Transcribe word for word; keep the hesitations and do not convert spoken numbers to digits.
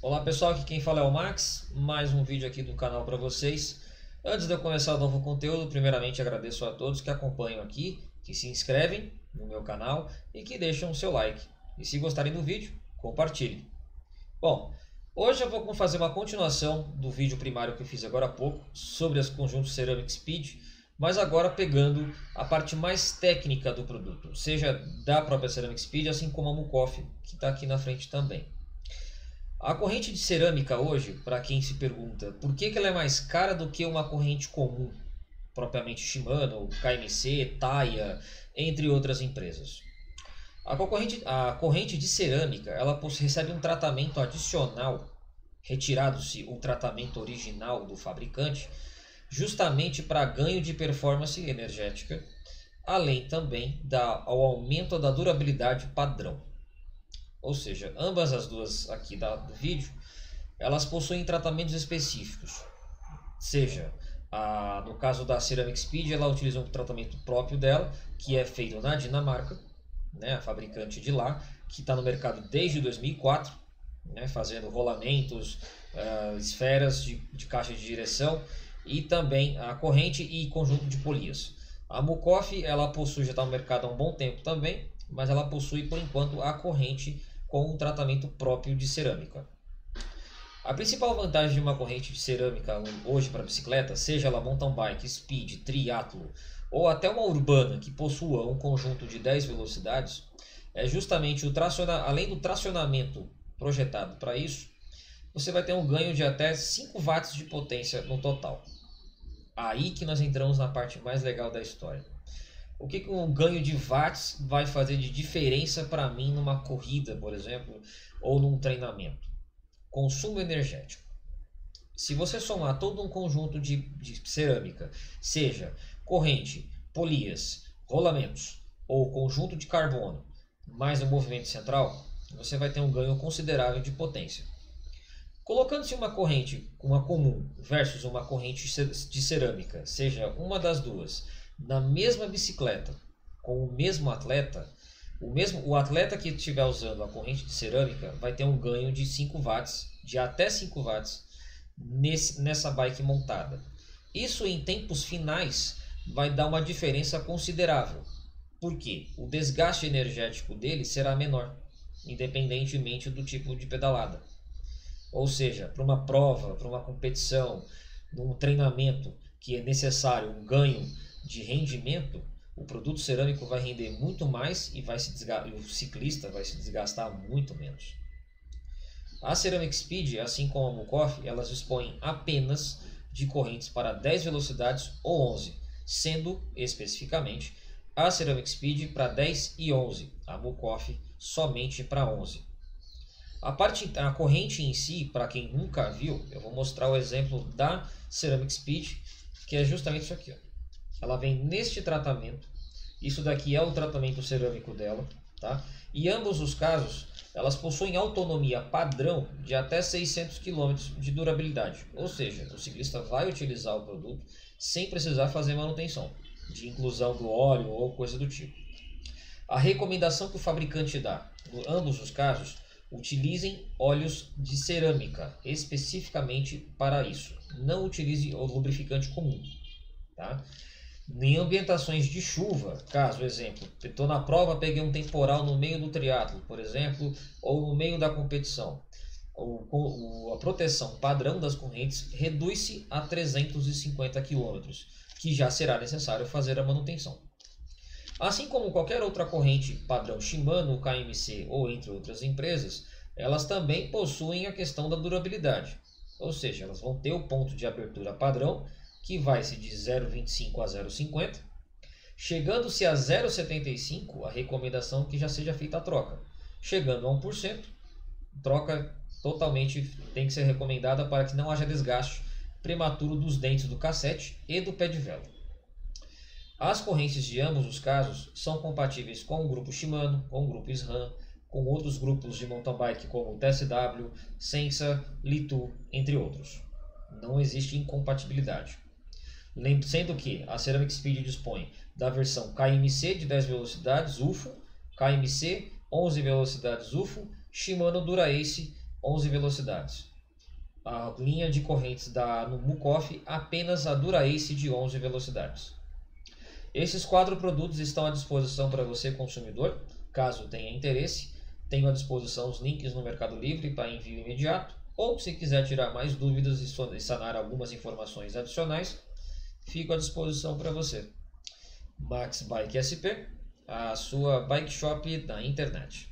Olá pessoal, aqui quem fala é o Max, mais um vídeo aqui do canal para vocês. Antes de eu começar o novo conteúdo, primeiramente agradeço a todos que acompanham aqui, que se inscrevem no meu canal e que deixam o seu like. E se gostarem do vídeo, compartilhem. Bom, hoje eu vou fazer uma continuação do vídeo primário que eu fiz agora há pouco sobre os conjuntos Ceramic Speed, mas agora pegando a parte mais técnica do produto, seja da própria Ceramic Speed, assim como a Mucoff, que está aqui na frente também. A corrente de cerâmica hoje, para quem se pergunta por que, que ela é mais cara do que uma corrente comum, propriamente Shimano, K M C, Taiya, entre outras empresas. A corrente, a corrente de cerâmica ela recebe um tratamento adicional, retirado-se o tratamento original do fabricante, justamente para ganho de performance energética, além também da, ao aumento da durabilidade padrão. Ou seja, ambas as duas aqui da, do vídeo, elas possuem tratamentos específicos. Seja, a, no caso da Ceramic Speed, ela utiliza um tratamento próprio dela, que é feito na Dinamarca, né, a fabricante de lá, que está no mercado desde dois mil e quatro, né, fazendo rolamentos, uh, esferas de, de caixa de direção e também a corrente e conjunto de polias. A Mucoff, ela possui, já está no mercado há um bom tempo também, mas ela possui por enquanto a corrente com um tratamento próprio de cerâmica. A principal vantagem de uma corrente de cerâmica hoje para bicicleta, seja ela mountain bike, speed, triatlo ou até uma urbana que possua um conjunto de dez velocidades, é justamente o tracionamento, além do tracionamento projetado para isso, você vai ter um ganho de até cinco watts de potência no total. Aí que nós entramos na parte mais legal da história. O que, que um ganho de watts vai fazer de diferença para mim numa corrida, por exemplo, ou num treinamento? Consumo energético. Se você somar todo um conjunto de, de cerâmica, seja corrente, polias, rolamentos ou conjunto de carbono, mais o movimento central, você vai ter um ganho considerável de potência. Colocando-se uma corrente, uma comum versus uma corrente de cerâmica, seja uma das duas, na mesma bicicleta, com o mesmo atleta, o, mesmo, o atleta que estiver usando a corrente de cerâmica vai ter um ganho de cinco watts, de até cinco watts, nesse, nessa bike montada. Isso em tempos finais vai dar uma diferença considerável, porque o desgaste energético dele será menor, independentemente do tipo de pedalada. Ou seja, para uma prova, para uma competição, num treinamento que é necessário um ganho de rendimento, o produto cerâmico vai render muito mais e vai se desgastar, o ciclista vai se desgastar muito menos. A Ceramic Speed, assim como a Mucoff, elas dispõem apenas de correntes para dez velocidades ou onze, sendo especificamente a Ceramic Speed para dez e onze, a Mucoff somente para onze. A, parte, a corrente em si, para quem nunca viu, eu vou mostrar o exemplo da Ceramic Speed, que é justamente isso aqui. Ó. Ela vem neste tratamento, isso daqui é o tratamento cerâmico dela, tá? E ambos os casos, elas possuem autonomia padrão de até seiscentos quilômetros de durabilidade. Ou seja, o ciclista vai utilizar o produto sem precisar fazer manutenção, de inclusão do óleo ou coisa do tipo. A recomendação que o fabricante dá, em ambos os casos, utilizem óleos de cerâmica, especificamente para isso. Não utilize o lubrificante comum. Tá? Em ambientações de chuva, caso, exemplo, estou na prova, peguei um temporal no meio do triatlo, por exemplo, ou no meio da competição. O, o, a proteção padrão das correntes reduz-se a trezentos e cinquenta quilômetros, que já será necessário fazer a manutenção. Assim como qualquer outra corrente padrão Shimano, K M C ou entre outras empresas, elas também possuem a questão da durabilidade. Ou seja, elas vão ter o ponto de abertura padrão, que vai-se de zero vírgula vinte e cinco a zero vírgula cinquenta. Chegando-se a zero vírgula setenta e cinco, a recomendação é que já seja feita a troca. Chegando a um por cento, troca totalmente tem que ser recomendada para que não haja desgaste prematuro dos dentes do cassete e do pé de vela. As correntes de ambos os casos são compatíveis com o grupo Shimano, com o grupo SRAM, com outros grupos de mountain bike como o T S W, Sensa, Litu, entre outros. Não existe incompatibilidade. Sendo que a Ceramic Speed dispõe da versão K M C de dez velocidades U F O, K M C onze velocidades U F O, Shimano Dura-Ace onze velocidades. A linha de correntes da Mucoff apenas a Dura-Ace de onze velocidades. Esses quatro produtos estão à disposição para você, consumidor, caso tenha interesse. Tenho à disposição os links no Mercado Livre para envio imediato, ou se quiser tirar mais dúvidas e sanar algumas informações adicionais, fico à disposição para você. Max Bike S P, a sua bike shop da internet.